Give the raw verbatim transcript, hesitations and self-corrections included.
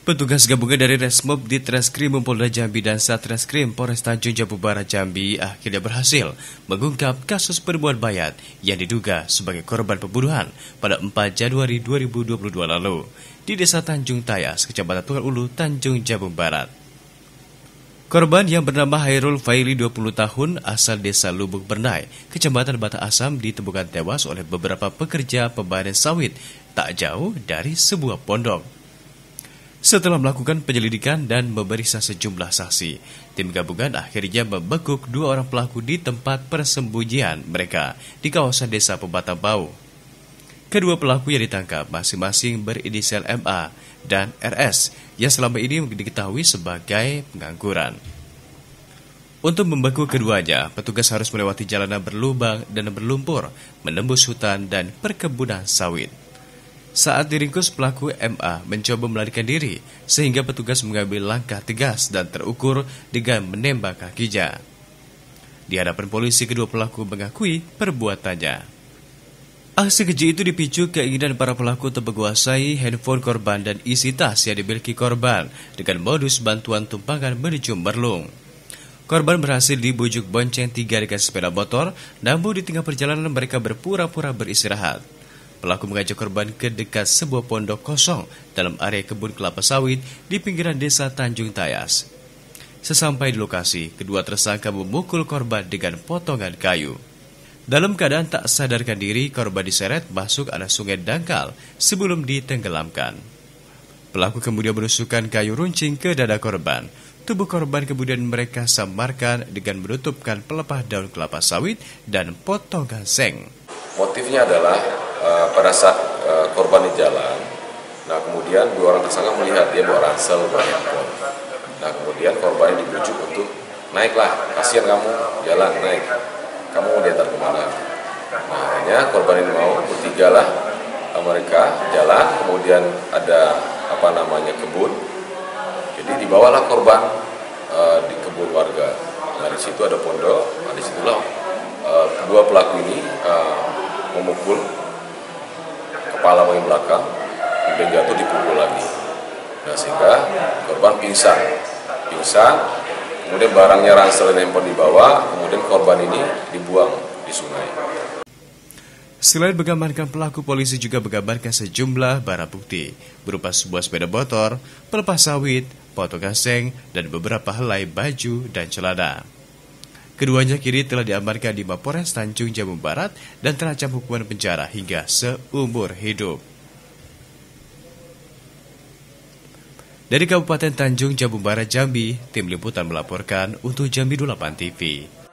Petugas gabungan dari Resmob di Treskrim Polda Jambi dan Satreskrim Polres Tanjung Jabung Barat Jambi akhirnya berhasil mengungkap kasus pembunuhan bayat yang diduga sebagai korban pembunuhan pada empat Januari dua ribu dua puluh dua lalu di Desa Tanjung Tayas, Kecamatan Tungal Ulu, Tanjung Jabung Barat. Korban yang bernama Hairul Faili, dua puluh tahun, asal Desa Lubuk Bernai, Kecamatan Bata Asam, ditemukan tewas oleh beberapa pekerja pembadan sawit tak jauh dari sebuah pondok. Setelah melakukan penyelidikan dan memeriksa sejumlah saksi, tim gabungan akhirnya membekuk dua orang pelaku di tempat persembunyian mereka di kawasan Desa Pembatang Bau. Kedua pelaku yang ditangkap masing-masing berinisial M A dan R S yang selama ini diketahui sebagai pengangguran. Untuk membekuk keduanya, petugas harus melewati jalanan berlubang dan berlumpur, menembus hutan dan perkebunan sawit. Saat diringkus, pelaku M A mencoba melarikan diri, sehingga petugas mengambil langkah tegas dan terukur dengan menembak kakinya. Di hadapan polisi, kedua pelaku mengakui perbuatannya. Aksi keji itu dipicu keinginan para pelaku untuk menguasai handphone korban dan isi tas yang dimiliki korban dengan modus bantuan tumpangan menuju merlung. Korban berhasil dibujuk bonceng tiga dengan sepeda motor, namun di tengah perjalanan mereka berpura-pura beristirahat. Pelaku mengajak korban ke dekat sebuah pondok kosong dalam area kebun kelapa sawit di pinggiran Desa Tanjung Tayas. Sesampai di lokasi, kedua tersangka memukul korban dengan potongan kayu. Dalam keadaan tak sadarkan diri, korban diseret masuk arah sungai dangkal sebelum ditenggelamkan. Pelaku kemudian menusukkan kayu runcing ke dada korban. Tubuh korban kemudian mereka samarkan dengan menutupkan pelepah daun kelapa sawit dan potongan seng. Motifnya adalah uh, pada saat uh, korban di jalan, nah kemudian dua orang tersangka melihat dia bawa ransel, bawa handphone. Nah kemudian korban dibujuk untuk naiklah, kasihan kamu jalan naik, kamu mau diantar kemana? Nah akhirnya korban ini mau, bertiga lah mereka jalan, kemudian ada apa namanya kebun, jadi dibawalah korban uh, di kebun warga. Nah di situ ada pondok, nah disitulah uh, dua pelaku ini uh, memukul kepala bagian belakang, kemudian jatuh dipukul lagi. Nah sehingga korban pingsan, pingsan, kemudian barangnya ransel dan handphone dibawa, kemudian korban ini dibuang di sungai. Selain mengamankan pelaku, polisi juga mengamankan sejumlah barang bukti berupa sebuah sepeda motor, pelepah sawit, potongan seng, dan beberapa helai baju dan celana. Keduanya kini telah diamankan di Mapores Tanjung Jabung Barat dan terancam hukuman penjara hingga seumur hidup. Dari Kabupaten Tanjung Jabung Barat Jambi, tim liputan melaporkan untuk Jambi dua puluh delapan T V.